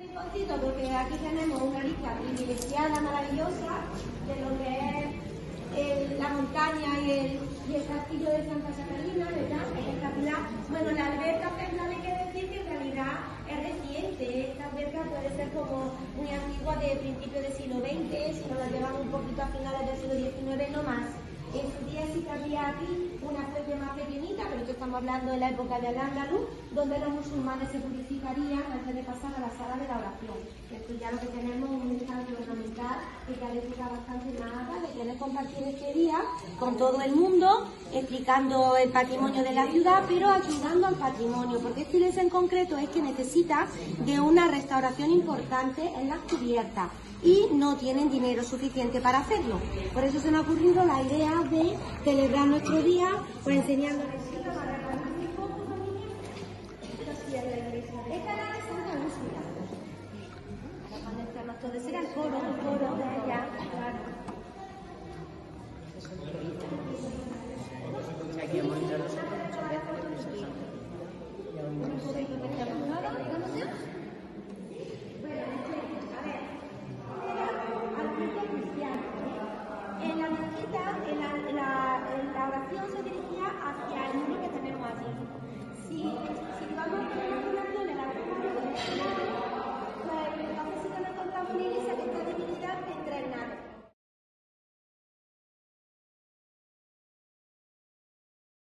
Porque aquí tenemos una lista privilegiada, maravillosa, de lo que es la montaña y el castillo de Santa Catalina, ¿verdad? Espectacular. Bueno, la alberca, no hay que decir que en realidad es reciente. Esta alberca puede ser como muy antigua, de principios del siglo XX, si nos la llevamos un poquito a finales del siglo XIX, no más. En su día sí que había aquí una especie más pequeñita, pero esto estamos hablando de la época de Al-Ándalus, donde los musulmanes se purificarían antes de pasar a la sala de la oración. Esto ya lo que tenemos es un instante ornamental que clarifica bastante más de querer compartir este día con todo el mundo, explicando el patrimonio de la ciudad, pero ayudando al patrimonio, porque esta iglesia en concreto es que necesita de una restauración importante en las cubiertas y no tienen dinero suficiente para hacerlo. Por eso se me ha ocurrido la idea de celebrar nuestro día pues enseñándoles para recordar un poco esta es la de Santa Lucía. Cuando entramos todos era el coro.